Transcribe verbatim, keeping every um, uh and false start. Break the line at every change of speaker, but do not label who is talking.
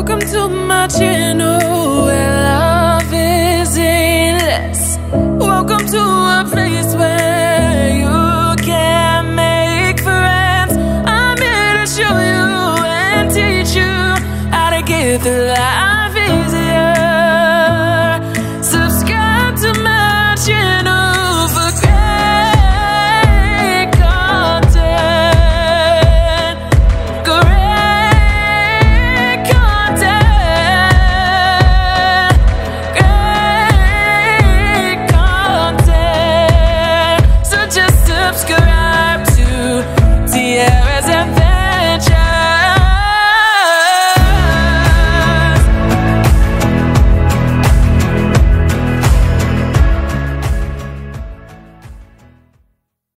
Welcome to my channel where love is endless. Welcome to a place where you can make friends. I'm here to show you and teach you how to get through life.